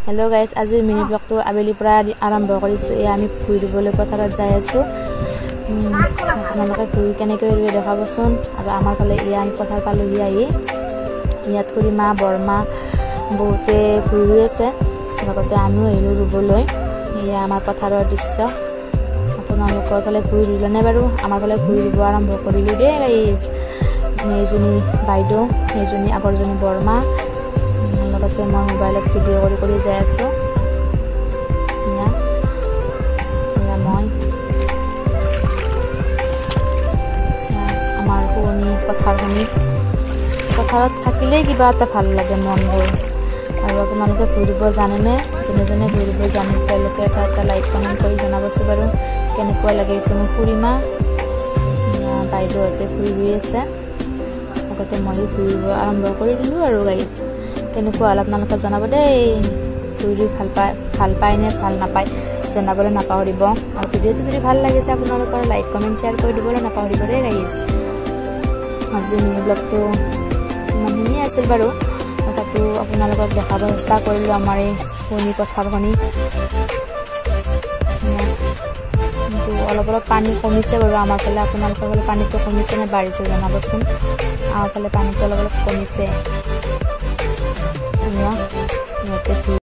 hello guys আজি mini ব্লগটো আবেলি পৰা আৰম্ভ কৰিছো এই আমি ফুৰি দিবলৈ পথাৰত যাই আছো আপোনালোকে ফুৰি কেনেকৈ ৰুই দেখাবচোন আৰু আমাৰ ফালে ইয়া আমি পথাৰ পালোহি আহি ইয়াত কৰি মা বৰমা বহুতে ফুৰি আছে লগতে আমিও আহিলো ৰুবলৈ ইয়া আমাৰ পথাৰৰ দৃশ্য আপোনালোকৰ ফালে ফুৰি দিলনে বাৰু আমাৰ ফালে ফুৰি দিব আৰম্ভ কৰিলো দে গাইস এইজনী বাইদেউ এইজনী আগৰজনী বৰমা লগতে মই মোবাইলত ভিডিঅ' কৰি যাই আছো মই আমাৰ পুৰণি পথাৰত থাকিলেই কিবা এটা ভাল লাগে মনবোৰ আৰু আপোনালোকে ঘূৰিব জানেনে যোনে ঘূৰিব জানে তেওঁলোকে এটা লাইক কমেণ্ট কৰি জনাবচোন বাৰু কেনেকুৱা লাগে এইটো মোৰ খুৰীমা বাইদেউহঁতে ফুৰি আছে লগতে ময়ো ফুৰিব আৰম্ভ কৰি দিলোঁ আৰু গাইছ কেনেকুৱা হ'ল আপোনালোকে জনাব দেই ফুৰি ভাল পায় নে ভাল নাপায় জনাবলৈ নাপাহৰিব আৰু ভিডিঅ'টো যদি ভাল লাগিছে আপোনালোকৰ লাইক কমেণ্ট শ্বেয়াৰ কৰি দিবলৈ নাপাহৰিব দেই গাইছ আজি মিনি ব্লগটো ইমানখিনিয়ে আছিল বাৰু তথাপি আপোনালোকক দেখাব চেষ্টা কৰিলোঁ আমাৰ এই পুৰণি পথাৰখনি কিন্তু অলপ পানী কমিছে বাৰু আমাৰ ফালে আপোনালোকৰ ফালে পানীটো কমিছে নে বাঢ়িছে জনাবচোন আমাৰ ফালে পানীটো অলপ কমিছে